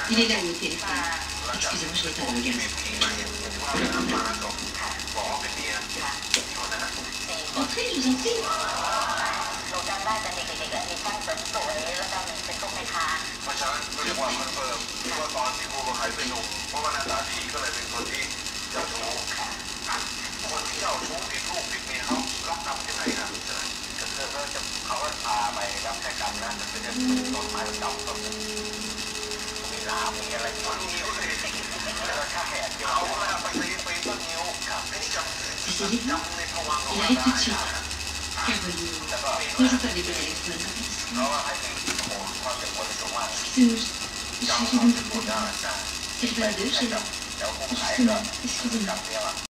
Il est là où au téléphone. Excusez-moi, je l'éteins le gaz. entrez, je vous en prie. เราจำได้แต่เด็กๆมีช่างเสริมสวยแล้วก็มีเป็นลูกแม่ค้าเพราะฉะนั้นก็เรียกว่าคอนเฟิร์มว่าตอนที่ครูประไคเป็นหนุ่มเพราะว่าหน้าตาดีก็เลยเป็นคนที่เจ้าชู้คนที่เจ้าชู้ผิดลูกผิดเมียเขารับกรรมยังไงนะก็คือเขาก็พาไปรับแค่กรรมนะจะเป็นต้นไม้ดำต้นมีหลามมีอะไรต้นนิ้วเลยแล้วก็แค่แหกเขาแล้วไปตีต้นนิ้วไอ้นี่จำในภวังค์ Il arrive tout de suite. Car voyez-vous, moi je parle des téléphones. Excusez-moi, je suis venue pour dire. C'est le 22 chez moi. Justement, excusez-moi.